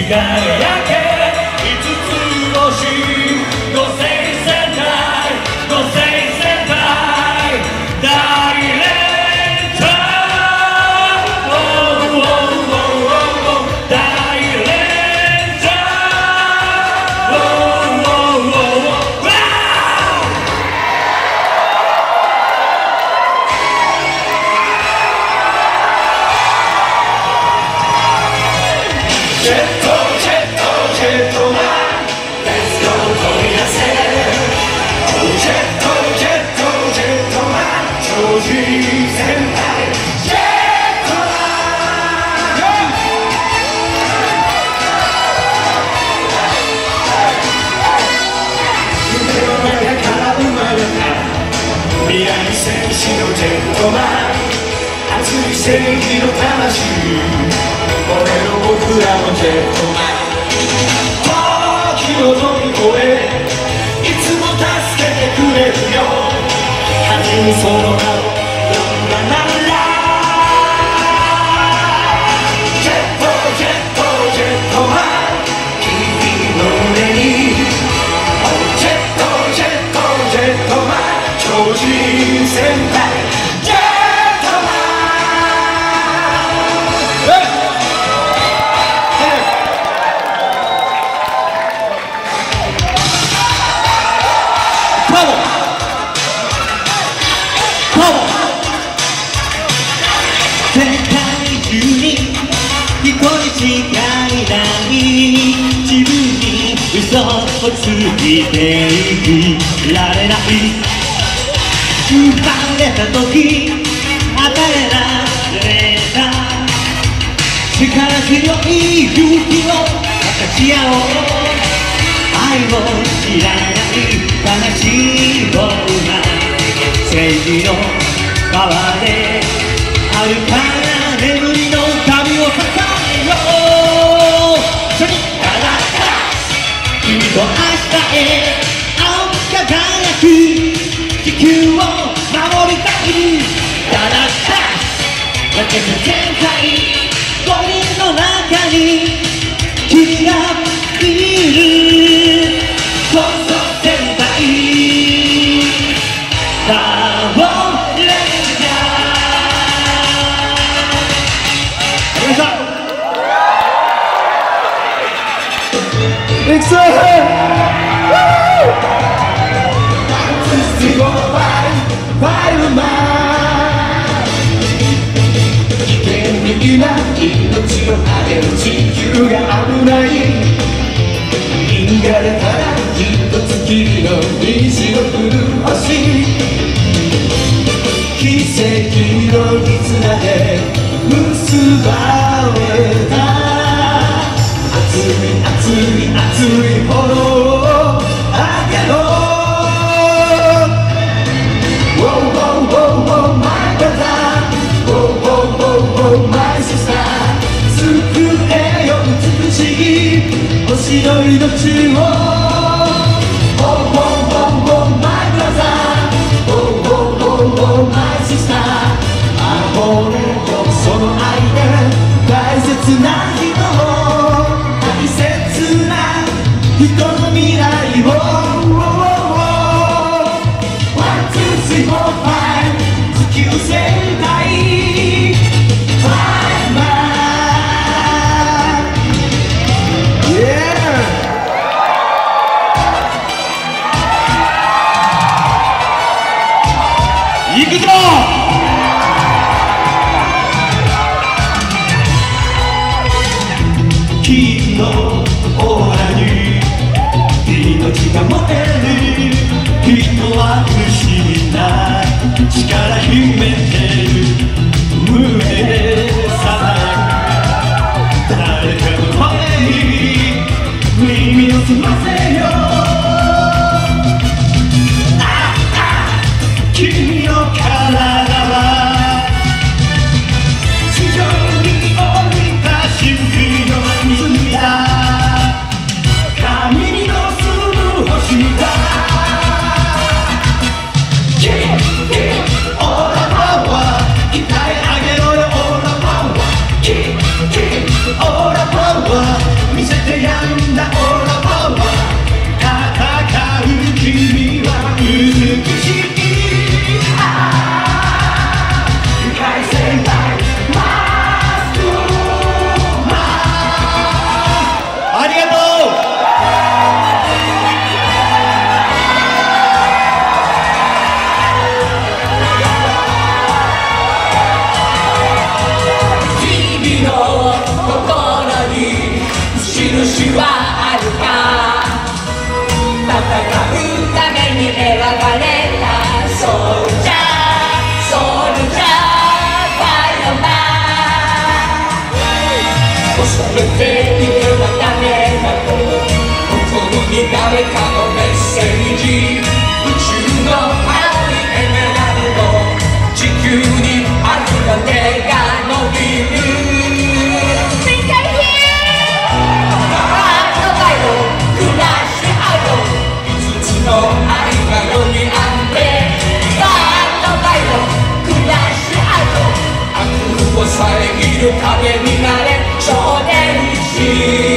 輝け五つ星五星戦隊五星戦隊大連隊大連隊ジェットジェットジェットマン Let's go 飛び出せジェットジェットジェットマン超人戦隊ジェットマン夢の中から生まれた未来戦士のジェットマン熱い正義の魂俺の僕らのジェットマン時を乗り越えいつも助けてくれるよ恥にその名を呼んだならジェットジェットジェットマン君の胸にジェットジェットジェットマン超人戦隊世界中に一人しかいない自分に嘘をついていられない生まれた時与えられた力強い勇気を分かち合おう愛を知らない悲しいような正義の川で遥かな眠りの旅を支えよう一緒にただ君と明日へ青く輝く地球を守りたいただ私たち全体5人の中に君がいるこそ全体だを Big Sam! Fireman 危険的な命をあげる地球が危ない逃がれたら一つきりの虹を降る星奇跡の絆で結ばれた熱い熱い熱い炎をあげろ Whoa whoa whoa whoa my brother Whoa whoa whoa whoa my sister 救えよ美しい星の命を Whoa whoa whoa whoa my brother Whoa whoa whoa whoa my sister 守れよその愛で大切な人を大切な人の未来を One, two, three, four, five 地球戦隊 Fireman Yeah 行くぞされていけばダメだと本当に誰かのメッセージ宇宙の青いエメラルド地球にあるだけが伸びるの愛がよりあってバードバイドクラッシュアウト悪を遮る壁になれ少年誌